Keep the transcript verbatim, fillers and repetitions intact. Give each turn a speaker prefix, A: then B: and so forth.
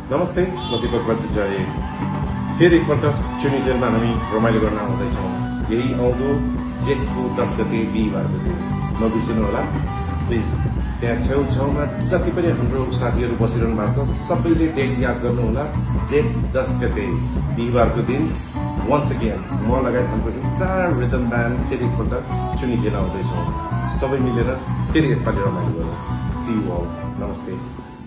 A: नमस्ते, म दीपक बच्चन। फेरि एकपल्ट चुनिजेलमा हामी रमाइलो गर्न आउँदैछौँ। यही आउँदो जेठको दस गते बिहिबारको दिन नबिर्सनु होला प्लिज। त्यहाँ छेउछाउमा जति पनि हाम्रो साथीहरू बसिरहनु भएको छ सबैले डेट याद गर्नुहोला। जेठ दस गते बिहिबारको दिन वन्स अगेन म लगायत हाम्रो चार रिदम ब्यान्ड फेरि एकपल्ट चुनिजेल आउँदैछौँ। सबै मिलेर फेरि यसपालि रमाइलो गरौँ। See you all. नमस्ते।